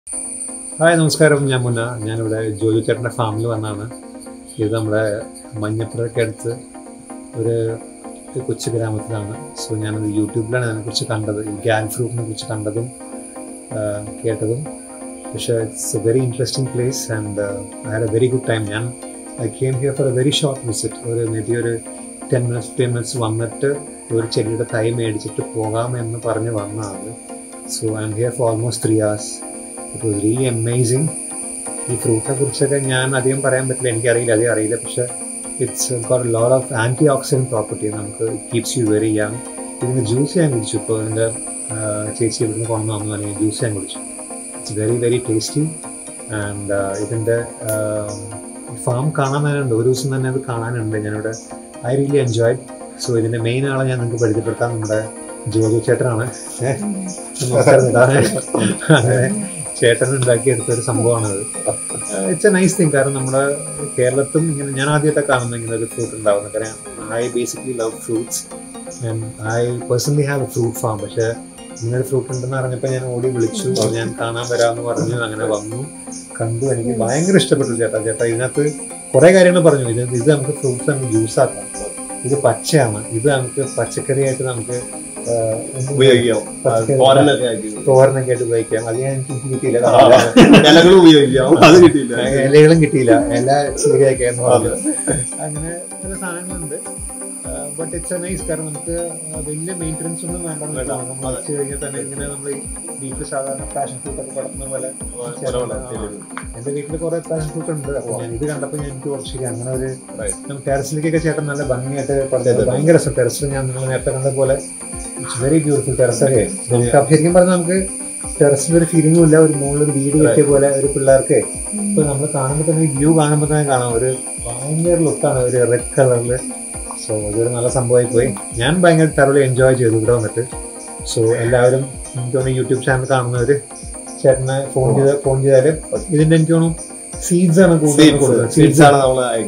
Hi നമസ്കാരം, ഞാൻ മുന്ന. ഞാനിവിടെ ജോജു ചേട്ടൻ്റെ ഫാമിൽ വന്നാണ്. ഇത് നമ്മുടെ മഞ്ഞപ്പുറമൊക്കെ അടുത്ത് ഒരു കൊച്ചു ഗ്രാമത്തിലാണ്. സോ ഞാനത് യൂട്യൂബിലാണ് അതിനെക്കുറിച്ച് കണ്ടത്, ഈ ഗാക് ഫ്രൂട്ടിനെ കുറിച്ച് കണ്ടതും കേട്ടതും. പക്ഷേ it's a very interesting place and I had a very good time. I came here for a very short visit. Maybe ഒരു 10 minutes 15 minutes വന്നിട്ട് ഒരു ചെടിയുടെ തൈ മേടിച്ചിട്ട് പോകാമെന്ന് പറഞ്ഞ് വന്നതാണ്. So I am here for almost 3 hours. It was really amazing. ഈ ഫ്രൂട്ടിനെ കുറിച്ചൊക്കെ ഞാൻ അധികം പറയാൻ പറ്റില്ല, എനിക്കറിയില്ല, അധികം അറിയില്ല. പക്ഷേ it's got a lot of antioxidant property. നമുക്ക് കീപ്സ് യു വെരി യങ്. ഇതിൻ്റെ ജ്യൂസ് ഞാൻ കുടിച്ചു. ഇപ്പോൾ എൻ്റെ ചേച്ചി ഇവിടുന്ന് കൊണ്ടു വന്നു അല്ലെങ്കിൽ ജ്യൂസ് ഞാൻ കുടിച്ചു. It's very very tasty. And ഇതിൻ്റെ ഫാം കാണാൻ തന്നെ ഉണ്ട്, ഒരു ദിവസം തന്നെ അത് കാണാനുണ്ട്. ഞാനിവിടെ ഐ റിയലി എൻജോയ്. സോ ഇതിൻ്റെ മെയിൻ ആളെ ഞാൻ നിങ്ങൾക്ക് പരിചയപ്പെടുത്താം. നമ്മുടെ ജോജു ചേട്ടനാണ്. അങ്ങനെ ചേട്ടൻ ഉണ്ടാക്കിയെടുത്തൊരു സംഭവമാണത്. It's a nice thing. കാരണം നമ്മുടെ കേരളത്തും ഇങ്ങനെ ഞാൻ ആദ്യമായിട്ടാണ് കാണുന്നത് ഇങ്ങനെ ഒരു ഫ്രൂട്ട് ഉണ്ടാവുന്നത്. കാരണം I basically love fruits and I personally have a fruit farm. പക്ഷേ ഇങ്ങനൊരു ഫ്രൂട്ട് ഉണ്ടെന്ന് അറിഞ്ഞപ്പോൾ ഞാൻ ഓടി വിളിച്ചു, ഞാൻ കാണാൻ വരാമെന്ന് പറഞ്ഞു. അങ്ങനെ വന്നു, കണ്ടു. എനിക്ക് ഭയങ്കര ഇഷ്ടപ്പെട്ടു ചേട്ടാ. ഇതിനകത്ത് കുറേ കാര്യങ്ങൾ പറഞ്ഞു. ഇത് നമുക്ക് ഫ്രൂട്ട്സ് നമുക്ക് ജ്യൂസ് ആക്കാം, ഇത് പച്ചയാണ്, ഇത് നമുക്ക് പച്ചക്കറിയായിട്ട് നമുക്ക് തോരനൊക്കെ ആയിട്ട് ഉപയോഗിക്കാം. അത് എനിക്ക് കിട്ടിയില്ല, ഇലകളും കിട്ടിയില്ല, ഇല ശരിയാക്കിയെന്ന് പറഞ്ഞു. അങ്ങനെ ചില സാധനങ്ങളുണ്ട്. But it's a nice. കാരണം നമുക്ക് വലിയ മെയിൻ്റനൻസ് ഒന്നും വേണ്ട. നമ്മൾ വെച്ച് കഴിഞ്ഞാൽ തന്നെ ഇങ്ങനെ നമ്മൾ വീട്ടിൽ സാധാരണ പാഷൻ ഫ്രൂട്ടൊക്കെ പടത്തുന്ന പോലെ എൻ്റെ വീട്ടിൽ കുറേ പാഷൻ ഫ്രൂട്ട് ഉണ്ട്. അപ്പോൾ ഞാൻ ഇത് കണ്ടപ്പോൾ എനിക്ക് കുറച്ച് അങ്ങനെ ഒരു ടെറസിലേക്കൊക്കെ ചേട്ടൻ നല്ല ഭംഗിയായിട്ട് പറഞ്ഞത്. ഭയങ്കര രസം. ടെറസിൽ ഞാൻ നിങ്ങൾ നേരത്തെ കണ്ട പോലെ ഇറ്റ്സ് വെരി ബ്യൂട്ടിഫുൾ ടെറസൊക്കെ. നമുക്ക് ശരിക്കും പറഞ്ഞാൽ നമുക്ക് ടെറസിൻ്റെ ഒരു ഫീലിംഗും ഇല്ല. ഒരു മുകളിലൊരു വീട് കെട്ടിയ പോലെ ഒരു പിള്ളേർക്ക് ഇപ്പോൾ നമ്മൾ കാണുമ്പോൾ തന്നെ വ്യൂ കാണുമ്പോൾ തന്നെ കാണാം. ഒരു ഭയങ്കര ലുക്കാണ്, ഒരു റെഡ് കളറിൽ. സോ അതൊരു നല്ല സംഭവമായി പോയി. ഞാൻ ഭയങ്കര തറവിൽ എൻജോയ് ചെയ്തു ഇവിടെ വന്നിട്ട്. സോ എല്ലാവരും എനിക്ക് തോന്നുന്നു യൂട്യൂബ് ചാനൽ കാണുന്നവർ ചേട്ടനെ ഫോൺ ചെയ്താൽ ഇതിൻ്റെ എനിക്ക് തോന്നുന്നു സീഡ്സ് ആണ് കൂടുതൽ കൊടുക്കുന്നത്. സീഡ്സ് ആണ്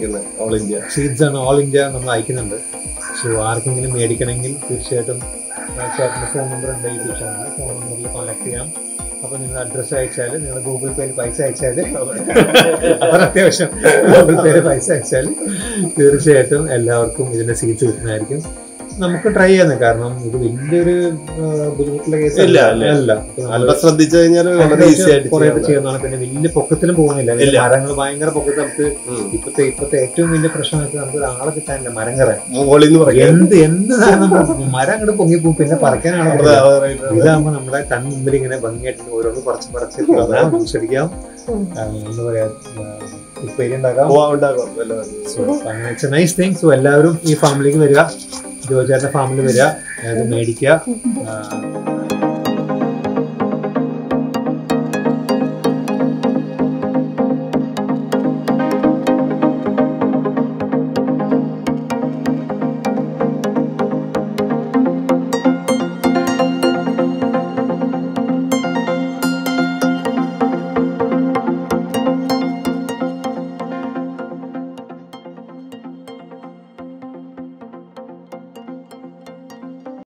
ഓൾ ഇന്ത്യ നമ്മൾ അയക്കുന്നുണ്ട്. സോ ആർക്കെങ്കിലും മേടിക്കണമെങ്കിൽ തീർച്ചയായിട്ടും ചേട്ടൻ്റെ ഫോൺ നമ്പർ ഉണ്ട് യൂട്യൂബ് ചാനലിൽ. ഫോൺ നമ്പറിൽ കോൺടാക്ട് ചെയ്യാം. അപ്പോൾ നിങ്ങൾ അഡ്രസ്സ് അയച്ചാൽ, നിങ്ങൾ ഗൂഗിൾ പേയിൽ പൈസ അയച്ചാൽ, അവർ അത്യാവശ്യം ഗൂഗിൾ പേയിൽ പൈസ അയച്ചാൽ തീർച്ചയായിട്ടും എല്ലാവർക്കും ഇതിൻ്റെ സീഡ്സ് കിട്ടുന്നതായിരിക്കും. നമുക്ക് ട്രൈ ചെയ്യുന്നത്. കാരണം ഇത് വലിയൊരു ബുദ്ധിമുട്ടുള്ള കേസ് അല്ല. ശ്രദ്ധിച്ചു കഴിഞ്ഞാൽ കുറെ ചെയ്യുന്നതാണ്. പിന്നെ വലിയ പൊക്കത്തിലും പോകുന്നില്ല. മരങ്ങൾ ഭയങ്കര പൊക്കത്തിൽ നമുക്ക് ഇപ്പത്തെ ഏറ്റവും വലിയ പ്രശ്നം വെച്ചാൽ നമുക്ക് ഒരാളെ കിട്ടാനില്ല. മരം കയറാൻ എന്ത് സാധനം മരം അങ്ങോട്ട് പൊങ്ങിപ്പോകും, പിന്നെ പറിക്കാനാണ്. ഇതാകുമ്പോ നമ്മുടെ കൺമുമ്പിൽ ഇങ്ങനെ ഭംഗിയായിട്ട് ഓരോന്ന് പറിച്ച് ശരിക്കാം എന്താ പറയാ ഉപ്പേരി ഉണ്ടാക്കാം. അങ്ങനെ it's a nice thing. So എല്ലാവരും ഈ ഫാമിലേക്ക് വരിക, ജോജുചേട്ടൻ്റെ ഫാമിൽ വരിക, അത് മേടിക്കുക.